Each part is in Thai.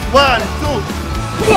1 2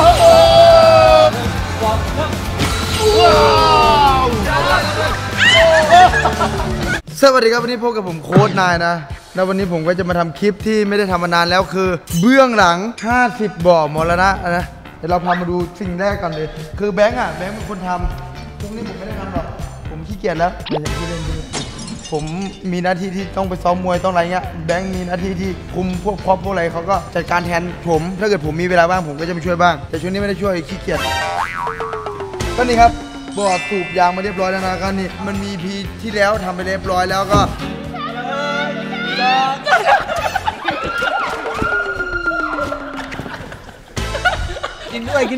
สวัสดีครับวันนี้พบกับผมโค้ชนายนะแล้ววันนี้ผมก็จะมาทำคลิปที่ไม่ได้ทำมานานแล้วคือเบื้องหลัง50บ่อมรณะนะเดี๋ยวเราพามาดูสิ่งแรกก่อนเลยคือแบงค์เป็นคนทำพวกนี้ผมไม่ได้ทำหรอกผมขี้เกียจแล้วไม่ใช่ที่เล่นผมมีหน้าที่ที่ต้องไปซ้อมมวยต้องอะไรเงี้ยแบงค์มีหน้าที่ที่คุมพวกพร็อพพวกอะไรเขาก็จัดการแทนผมถ้าเกิดผมมีเวลาบ้างผมก็จะมาช่วยบ้างแต่ช่วงนี้ไม่ได้ช่วยขี้เกียจก็นี่ครับบ่อสูบยางมาเรียบร้อยแล้วนะก็นี่มันมีพีที่แล้วทำไปเรียบร้อยแล้วก็กินด้วยดิ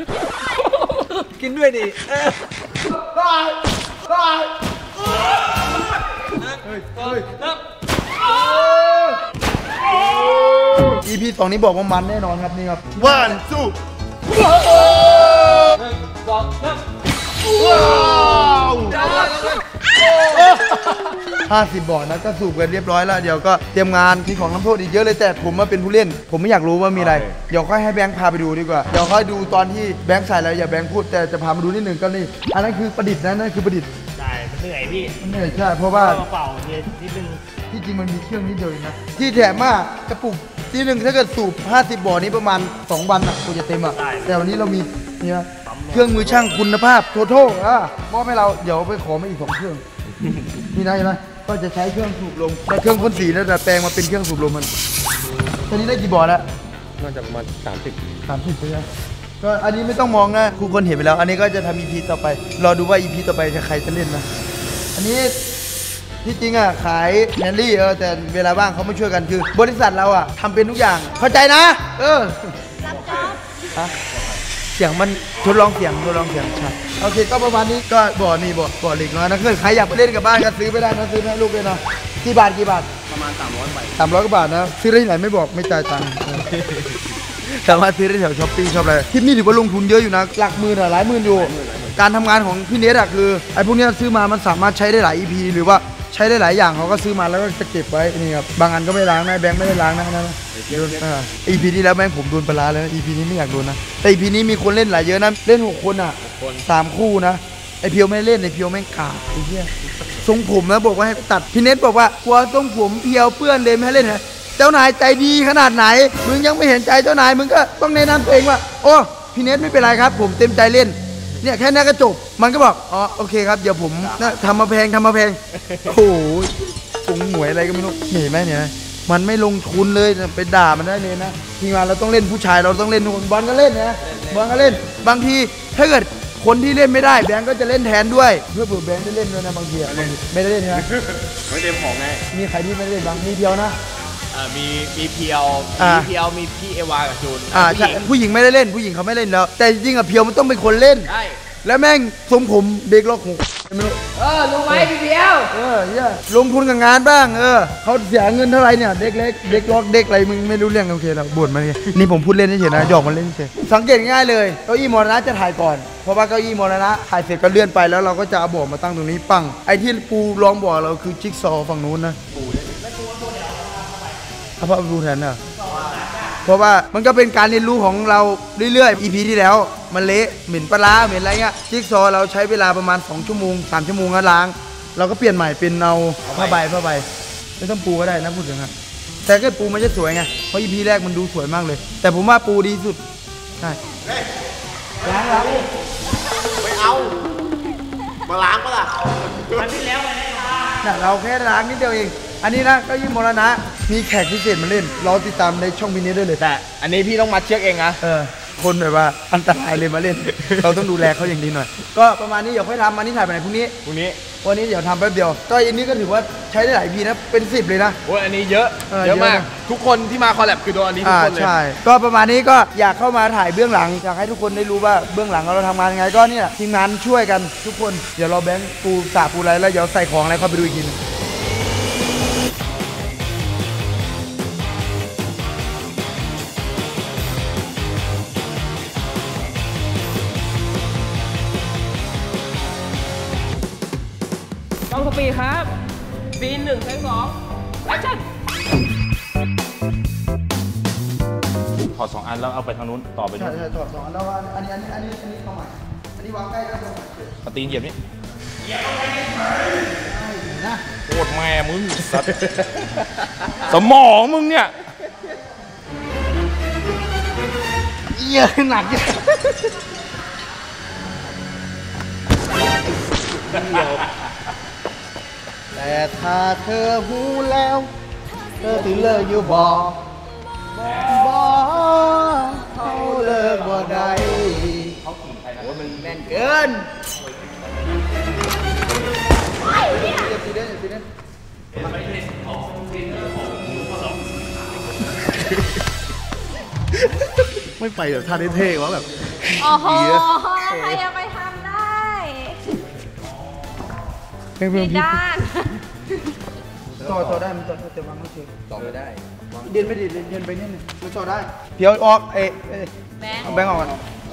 EP 2นี้บอกว่ามันแน่นอนครับนี่ครับ1 2 50บ่อนะก็สูบกันเรียบร้อยแล้วเดี๋ยวก็เตรียมงานที่ของน้ำโทษอีกเยอะเลยแต่ผมมาเป็นผู้เล่นผมไม่อยากรู้ว่ามีอะไรเดี๋ยวค่อยให้แบงค์พาไปดูดีกว่าเดี๋ยวค่อยดูตอนที่แบงค์ใส่แล้วอย่าแบงค์พูดแต่จะพามาดูนิดนึงก็นี่อันนั้นคือประดิษฐ์นะนั่นคือประดิษฐ์ใช่มันเหนื่อยพี่มันเหนื่อยใช่เพราะว่าเป่านิดนึงที่จริงมันมีเครื่องนิดเดียวนะที่แถมมากกระปุกที่หนึ่งถ้าเกิดสูบ50บ่อนี้ประมาณ2 วันอ่ะกูจะเต็มอ่ะแต่วันนี้เรามีเนี่ยเครื่องมือช่างคุณภาพโทโท่มอบให้เราเดี๋ยวไปขอมาอีก2 เครื่องนี่นะเห็นไหมก็จะใช้เครื่องสูบลมแต่เครื่องพ่นสีแล้วแต่แปลงมาเป็นเครื่องสูบลมมันตอนนี้ได้กี่บ่อแล้วน่าจะประมาณ30ใช่ไหมก็อันนี้ไม่ต้องมองนะครูคนเห็นไปแล้วอันนี้ก็จะทำ EP ต่อไปรอดูว่า EP ต่อไปจะใครจะเล่นนะอันนี้ที่จริงอ่ะขายแมนลี่แต่เวลาบ้างเขาไม่ช่วยกันคือบริษัทเราอ่ะทำเป็นทุกอย่างเข้าใจนะเสียงมันทดลองเสียงใช่โอเคก็ประมาณนี้ก็บ่อนี่บ่อเล็กน้อยนะใครอยากไปเล่นกับบ้านก็ซื้อไปได้นะซื้อให้ลูกเลยนะกี่บาทประมาณ300 บาท 300 กว่าบาทนะซื้อได้ที่ไหนไม่บอกไม่จ่ายตังค์สามารถซื้อได้แถวช้อปปี้ชอบอะไรคลิปนี้ถือว่าลงทุนเยอะอยู่นะหลักหมื่นหลายหมื่นอยู่การทำงานของพี่เนทคือไอ้พวกนี้ซื้อมามันสามารถใช้ได้หลาย EP หรือว่าใช้ได้หลายอย่างเขาก็ซื้อมาแล้วก็จะเก็บไว้นี่ครับบางอันก็ไม่ล้างนะแบงค์ไม่ได้ล้างนะEP นี้แล้วแบงค์ผมโดนปลาเลย EP นี้ไม่อยากโดนนะแต่ EP นี้มีคนเล่นหลายเยอะนะเล่น6 คนอ่ะ3 คู่นะไอเพียวไม่เล่นไอเพียวแม่งกาดไอ้เหี้ยทรงผมนะบอกว่าให้ตัดพี่เนทบอกว่ากลัวทรงผมเพียวเปื้อนเลยไม่ให้เล่นนะเจ้านายใจดีขนาดไหนมึงยังไม่เห็นใจเจ้านายมึงก็ต้องแนะนำตัวเองว่าโอ้พี่เนทไม่เป็นไรครับผมเต็มใจเล่นเนี่ยแค่นี้ก็จบมันก็บอกอ๋อโอเคครับเดี๋ยวผมทำมาแพงโอ้ยตรงหวยอะไรก็ไม่รู้เห็นไหมเนี่ยมันไม่ลงทุนเลยไปด่ามันได้เลยนะทีมงานเราต้องเล่นผู้ชายเราต้องเล่นบอลก็เล่นนะบอลก็เล่นบางทีถ้าเกิดคนที่เล่นไม่ได้แบงก์ก็จะเล่นแทนด้วยเพื่อแบงก์ได้เล่นด้วยนะบางทีไม่ได้เล่นนะไม่เต็มของไงมีใครที่ไม่ได้เล่นบ้างมีเพียวนะมีเพียวมีพี่เอวากับจูนใช่ผู้หญิงไม่ได้เล่นผู้หญิงเขาไม่เล่นแล้วแต่จริงๆอะเพียวมันต้องเป็นคนเล่นใช่แล้วแม่งทรงผมเด็กล็อกหูไม่รู้ลงไหมพี่เพียวลงทุนกับงานบ้างเขาเสียเงินเท่าไรเนี่ยเด็กเล็กเด็กล็อกเด็กอะไรมึงไม่รู้เรื่องโอเคแล้วบ่นมาเนี่ยนี่ผมพูดเล่นเฉยๆนะหยอกมันเล่นเฉยสังเกตง่ายเลยเก้าอี้มรณะจะถ่ายก่อนเพราะว่าเก้าอี้มรณะถ่ายเสร็จก็เลื่อนไปแล้วเราก็จะเอาบ่อมาตั้งตรงนี้ปังไอ้ที่ปูรองบ่อเราคือจิ๊กซอฝั่งนู้นนะเอาพ่อดูแทนนะเพราะว่ามันก็เป็นการเรียนรู้ของเราเรื่อยๆ EP ที่แล้วมันเละเหม็นปลาเหม็นอะไรเงี้ยจิ๊กซอเราใช้เวลาประมาณ2 ชั่วโมง3 ชั่วโมงก็ล้างเราก็เปลี่ยนใหม่เป็นเอาผ้าใบไม่ต้องปูก็ได้นะพูดถึงครับแต่ก็ปูมันจะสวยไงเพราะ EP แรกมันดูสวยมากเลยแต่ผมว่าปูดีสุดใช่ล้างไม่เอามาล้างปะล่ะอันที่แล้วไปได้เราแค่ล้างนิดเดียวเองอันนี้นะก็ยิ่งมรณะมีแขกพิเศษมาเล่นเราติดตามในช่องมินิได้เลยแต่อันนี้พี่ต้องมาเช็คเองนะคนแบบว่าอันตรายเลยมาเล่น เราต้องดูแลเขาอย่างดีหน่อยก็ประมาณนี้เดี๋ยวค่อยทำอันนี้ถ่ายไปไหนพรุ่งนี้วันนี้เดี๋ยวทำแป๊บเดียวก็อันนี้ก็ถือว่าใช้ได้หลายพีนะเป็น10เลยนะโอ้ยอันนี้เยอะมากทุกคนที่มาคอลแลบคือโดนอันนี้ทุกคนเลยใช่ก็ประมาณนี้ก็อยากเข้ามาถ่ายเบื้องหลังอยากให้ทุกคนได้รู้ว่าเบื้องหลังเราทำงานยังไงก็เนี่ยทีมงานช่วยกันทุกคนเดี๋ยวเราแบงค์ปูสาปูอะไรแล้วเดี๋ยวใส่ของอะไรเข้าไปดูอีกทีนึงต้องสปีดครับปีน1 2 3 แอคชั่นถอด2 อันแล้วเอาไปทางนู้นต่อไปนู้นใช่ถอด2 อันแล้วอันนี้เข้าใหม่อันนี้วางใกล้แล้วเข้าใหม่เอาตีนเหยียบนี่นะโคตรแม่มึงสัตว์สมองมึงเนี่ยเยอะหนักเยอะแต่ถ้าเธอหูแล้วเธอถึงเลิกอยู่บอกเขาเลิกบ่ได้เขาขี่ใครนะโอ้ยมันแน่นเกินตีเด่นตีเด่นไม่ไปแบบท่าเท่ๆวะแบบโอ้โหใครจะไปทำได้เพื่อนผิดๆด้านต่อได้มันต่อแต่วางไม่เฉยต่อไม่ได้เดินไปดิเดินไปนิดนึงมันต่อได้เดี๋ยวออกเอาแบงค์ออกก่อน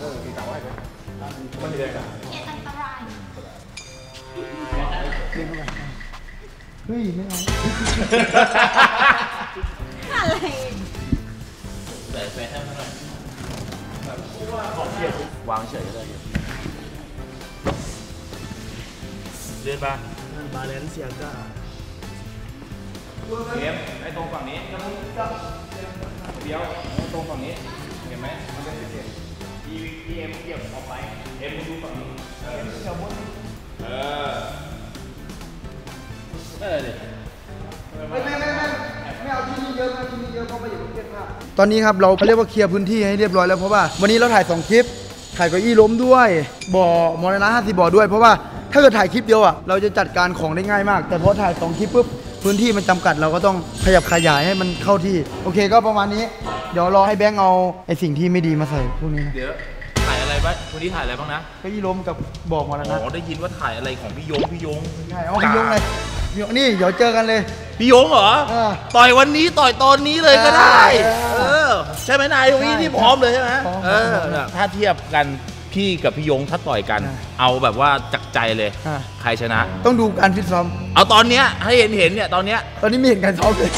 เฮ้ยไม่เอาอะไรวางเฉยเลยเดินมาบาเลนเซียก้าเข็มไอ้ตรงฝั่งนี้เดี๋ยวไอ้ตรงฝั่งนี้เห็นไหมมันเป็นเศษเอ็มเกี่ยวออกไปเอ็มดูฝั่งนี้นั่นแหละดิไม่เอาที่นี่เยอะไม่เอาที่นี่เยอะเพราะไปอยู่ประเทศภาคตอนนี้ครับเราเรียกว่าเคลียร์พื้นที่ให้เรียบร้อยแล้วเพราะว่าวันนี้เราถ่าย2 คลิปถ่ายเก้าอี้ล้มด้วยบ่อมรณะ50 บ่อด้วยเพราะว่าถ้าเกิดถ่ายคลิปเดียวอ่ะเราจะจัดการของได้ง่ายมาก แต่พอถ่าย2 คลิปปุ๊บพื้นที่มันจำกัดเราก็ต้องขยับขยายให้มันเข้าที่โอเคก็ประมาณนี้เดี๋ยวรอให้แบงค์เอาไอ้สิ่งที่ไม่ดีมาใส่พวกนี้นะเดี๋ยวถ่ายอะไรบ้างวันนี้ถ่ายอะไรบ้างนะเก้าอี้ล้มกับบ่อมรณะอ๋อได้ยินว่าถ่ายอะไรของพี่ยงใช่เอาพี่ยงเลยพี่ยงนี่เดี๋ยวเจอกันเลยพี่ยงเหรอ ต่อยวันนี้ต่อยตอนนี้เลยก็ได้เออใช่ไหมนายวันนี้ที่พร้อมเลยใช่ไหมพร้อมถ้าเทียบกันพี่กับพี่ยงถ้าต่อยกัน เอาแบบว่าจักใจเลยอ่าใครชนะต้องดูการฟิตซ้อมเอาตอนเนี้ยให้เห็นเนี่ยตอนเนี้ยตอนนี้ไม่เห็นการซ้อมเลย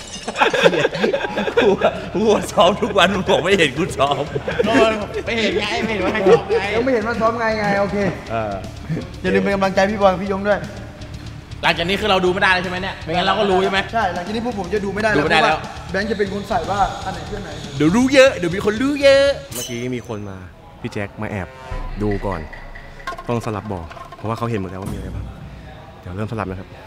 กูซ้อมทุกวันมึงบอกไม่เห็นกูซ้อมไม่เห็นไงไม่เห็นว่าใครชอบไงยังไม่เห็นว่าซ้อมไงโอเคอย่าลืมเป็นกำลังใจพี่บอลกับพี่ยงด้วยหลังจากนี้คือเราดูไม่ได้แล้วใช่ไหมเนี่ยไม่งั้นเราก็รู้ใช่ไหมใช่หลังจากนี้พวกผมจะดูไม่ได้ดูไม่ได้แล้วเพราะาแบงค์จะเป็นคนใส่ว่าอันไหนเครื่องไหนเดี๋ยวรู้เยอะเดี๋ยวมีคนรู้เยอะเมื่อกี้มีคนมาพี่แจ็คมาแอบดูก่อนต้องสลับบ่อเพราะว่าเขาเห็นหมดแล้วว่ามีอะไรบ้างเดี๋ยวเริ่มสลับนะครับ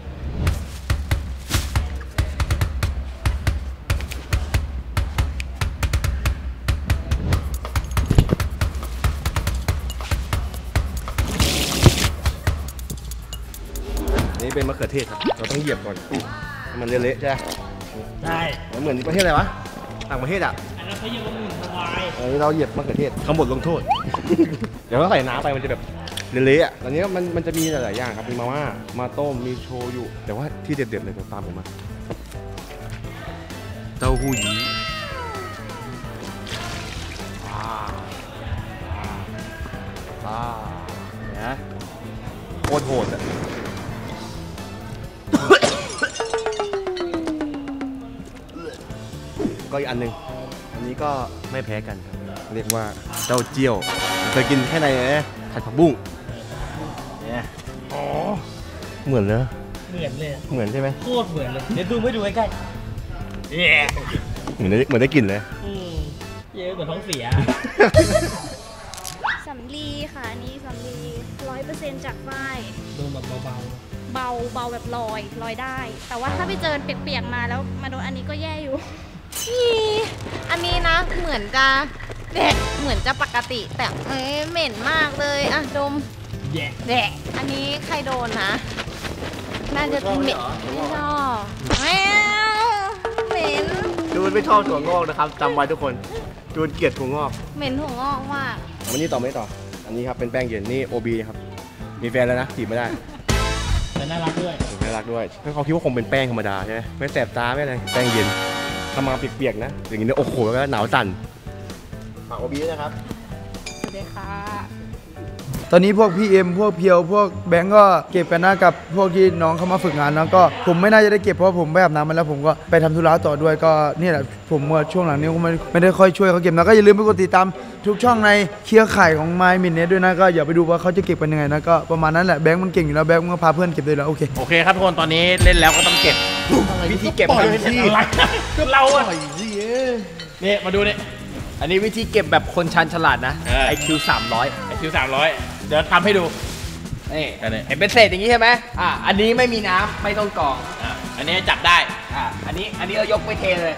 นี่เป็นมะเขือเทศครับเราต้องเหยียบก่อนให้มันเละๆใช่ไหมใช่เหมือนประเทศอะไรวะต่างประเทศอ่ะอันนั้นเขาเรียกว่าหมื่นถวายอันนี้เราเหยียบมะเขือเทศทั้งหมดลงโทษ เดี๋ยวเราใส่น้ำไปมันจะแบบเละๆอ่ะตอนนี้มันจะมีหลายๆอย่างครับมีมาม่ามาต้มมีโชยุแต่ว่าที่เด็ดๆเลยตามผมมาเต้าหู้ยี้นะโคตรโหดอ่ะ ก็อีกอันหนึ่งอันนี้ก็ไม่แพ้กันครับเรียกว่าเต้าเจี้ยวเคยกินแค่ในผัดผักบุ้งเนี่ยอ๋อเหมือนเลยเหมือนเลยเหมือนใช่ไหมโคตรเหมือนเลย เดี๋ยวดูไม่ดูใกล้ๆเย้เหมือนได้กลิ่นเลยเย้เหมือนท้องเสียสำลีค่ะอันนี้สำลี100%จากฝ้ายดูแบบเบาเบาแบบลอยได้ แต่ว่าถ้าไปเจอเปียกๆมาแล้วมาโดนอันนี้ก็แย่อยู่อันนี้นะเหมือนจะเด็กเหมือนจะปกติ แต่เหม็นมากเลยอ่ะดมๆแย่เด็กอันนี้ใครโดนนะน่าจะเหม็นไม่ชอบแมวเหม็นจูนไม่ชอบถั่วงอกนะครับจำไว้ทุกคนจูนเกลียดถั่วงอกเหม็นหัวงอกมากวันนี้ต่อไม่ต่อ อันนี้ครับเป็นแป้งเย็นนี่โอบีครับมีแฟนแล้วนะจีบไม่ได้แต่น่ารักด้วยน่ารักด้วยเขาคิดว่าคงเป็นแป้งธรรมดาใช่ไหมไม่แสบตาไม่อะไรแป้งเย็นทำมาเปียกๆนะอย่างนี้เนี่ยโอ้โหแล้วก็หนาวสั่นฝากโอบีด้วยนะครับสวัสดีค่ะตอนนี้พวกพี่เอ็มพวกเพียวพวกแบงก์ก็เก็บกันนะกับพวกที่น้องเข้ามาฝึกงานแล้วก็ผมไม่น่าจะได้เก็บเพราะผมไปอาบน้ำมาแล้วผมก็ไปทำธุระต่อด้วยก็นี่แหละผมว่าช่วงหลังนี้ก็ไม่ได้ค่อยช่วยเขาเก็บนะก็อย่าลืมไปกดติดตามทุกช่องในเครือข่ายของ My Minute ด้วยนะก็อย่าไปดูว่าเขาจะเก็บกันยังไงนะก็ประมาณนั้นแหละแบงก์มันเก่งอยู่แล้วแบงก์มันก็พาเพื่อนเก็บได้แล้วโอเคโอเคครับทุกคนตอนนี้เล่นแล้วก็ต้องเก็บวิธีเก็บอะไรเราอะนี่มาดูนี่อันนี้วิธีเก็บแบบคนชันฉลาดนะ IQ ไอคิว300เดี๋ยวทำให้ดู 300นี่อันนี้เห็นเป็นเศษอย่างนี้ใช่ไหมอันนี้ไม่มีน้ำไม่ต้องกรองอันนี้จับได้อันนี้เรายกไปเทเลย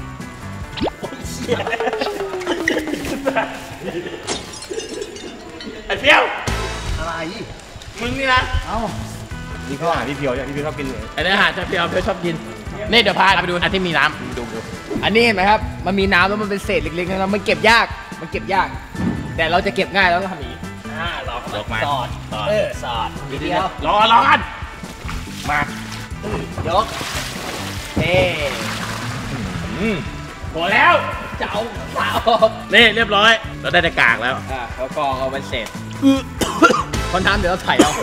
ไอ้เพียวอะไรมึงนี่นะนี่เขาอาหารพี่เพียวอย่างที่พี่ชอบกินเลยอันนี้อาหารเพียวชอบกินนี่เดี๋ยวพาไปดูอันที่มีน้ำดูอันนี้เห็นไหมครับมันมีน้ำแล้วมันเป็นเศษเล็กๆนะมันเก็บยากแต่เราจะเก็บง่ายแล้วเราทำอย่างนี้ลองมาสอดนิดเดียวรอกันมายกเท่พอแล้วจะเอาเปล่านี่เรียบร้อยเราได้แต่กากแล้วเขากรองเอาเป็นเศษคนทำเดี๋ยวเราถ่ายเอา